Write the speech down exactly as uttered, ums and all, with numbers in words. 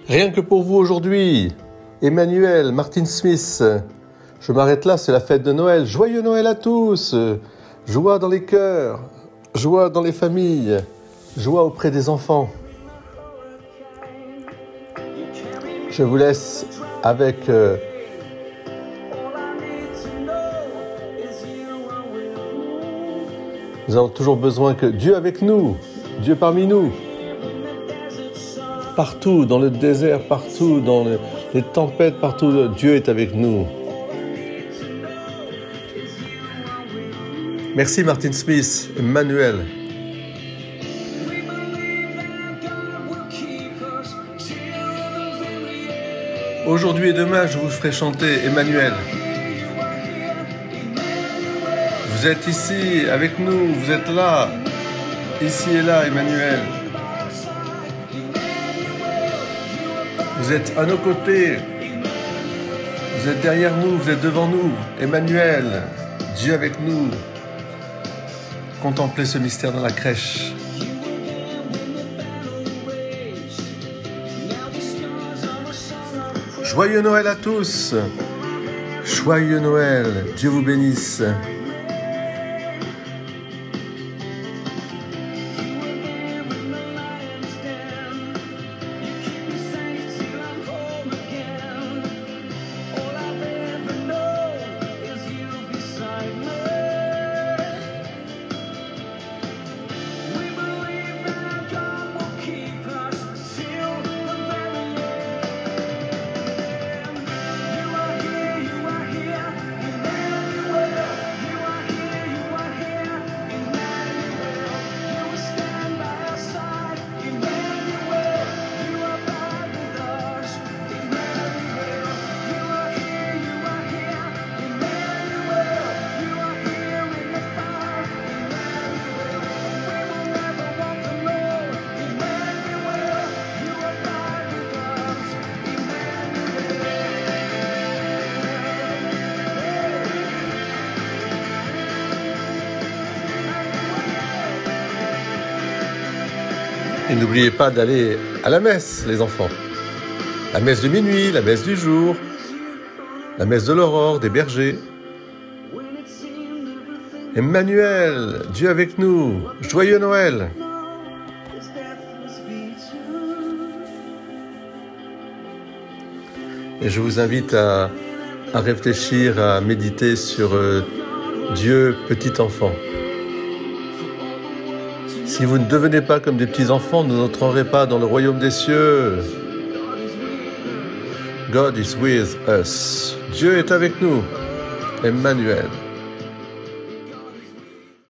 Rien que pour vous aujourd'hui, Emmanuel, Martin Smith. Je m'arrête là, c'est la fête de Noël. Joyeux Noël à tous. Joie dans les cœurs, joie dans les familles, joie auprès des enfants. Je vous laisse avec... Euh, nous avons toujours besoin que Dieu avec nous, Dieu parmi nous. Partout, dans le désert, partout, dans le, les tempêtes, partout, Dieu est avec nous. Merci Martin Smith, Emmanuel. Aujourd'hui et demain, je vous ferai chanter Emmanuel. Vous êtes ici avec nous, vous êtes là, ici et là, Emmanuel. Vous êtes à nos côtés, vous êtes derrière nous, vous êtes devant nous, Emmanuel, Dieu avec nous. Contemplez ce mystère dans la crèche. Joyeux Noël à tous, joyeux Noël, Dieu vous bénisse. Et n'oubliez pas d'aller à la messe, les enfants. La messe de minuit, la messe du jour, la messe de l'aurore, des bergers. Emmanuel, Dieu avec nous, joyeux Noël. Et je vous invite à, à réfléchir, à méditer sur euh, Dieu, petit enfant. Si vous ne devenez pas comme des petits-enfants, vous n'entrerez pas dans le royaume des cieux. God is with us. Dieu est avec nous. Emmanuel.